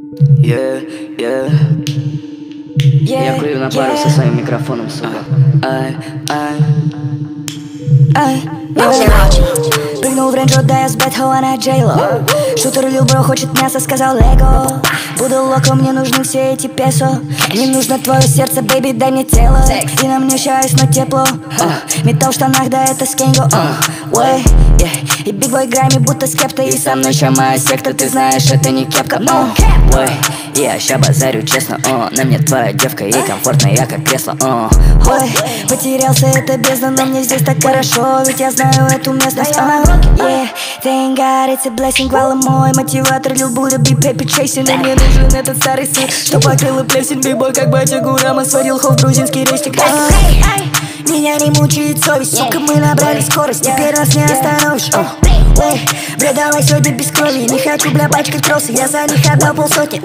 Yeah, yeah. Я курю на пару со своим микрофоном, сука. Прыгнул в рейндж, да я с Бэтхола на Джейло. Шутер Лил Бро хочет мясо, сказал Лего. Буду локо, мне нужны все эти песо. Не нужно твое сердце, бэйби, дай мне тело. И на мне щас, но тепло. Металл в штанах, да это скенго. И биг бой грами, будто скепта. И со мной ща моя секта, ты знаешь, это не кепка. Я ща базарю честно, на мне твоя девка, ей комфортно, я как кресло. Потерялся, это бездна, но мне здесь так хорошо, ведь я знаю эту местность. Thank God, it's a blessing, хвала мой мотиватор, Lil Buddha, be paper chasing. И мне нужен этот старый сын, что покрыл плесень. Бибой, как батя Гурама, сварил хов грузинский рестик. Меня не мучает совесть, сука, мы набрали скорость, теперь нас не остановишь. Бля, давай сегодня без крови, не хочу, бля, пачкать кроссы, я за них отдал полсотни.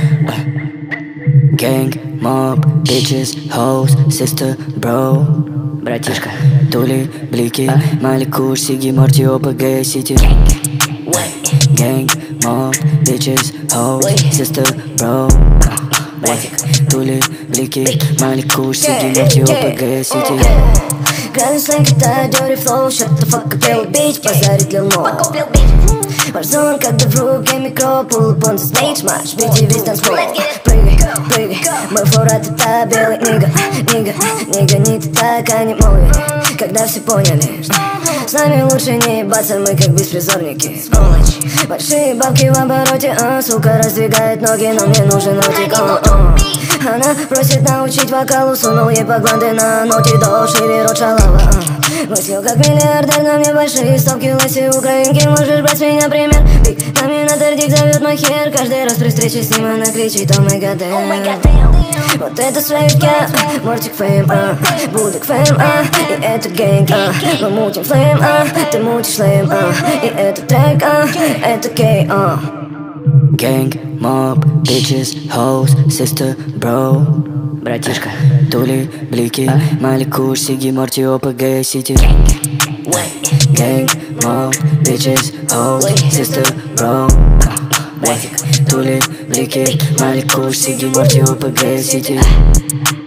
Gang, mob, bitches, hoes, sister, bro. Братишка, тули, блики, Маликуш, Сиги, Морти, ОПГ, Сити. Gang, mob, bitches, hoes, sister, bro. Тули, блики, Маликуш, Сиги, Морти, ОПГ, Сити. Грязный сленг, это dirty flow, shut the fuck up, я убить, позарит Lil Mo. Warzone, когда в руке микро, pull up on the stage, матч, бейте весь танцпол. Прыгай, прыгай, мой форат это белый нига. Нига, не ты так, а не мой. Когда все поняли, что с нами лучше не ебаться, мы как беспризорники. Большие бабки в обороте, сука раздвигает ноги, но мне нужен ротик. Она просит научить вокалу, сунул ей по гланды на ноте до шире рот шалава. Мыслил как миллиардер, на мне большие ставки, лоси украинки, можешь брать с меня пример. Номинатор Дик зовет мой хер, каждый раз при встрече с ним она кричит: о май гад damn. Вот это свейк, я, Мортик фейм, Будик фейм, и это гэнг, мы мутим флейм, ты мутишь лейм, и это трек, это кей, Gang, mob, bitches, hoes, sister, bro. Братишка, тули, блики, Маликуш, Сиги, Морти, ОПГ, Сити. Gang, mob, bitches, hoes, sister, bro. Тули, блики, Маликуш, Сиги, Морти, ОПГ, Сити.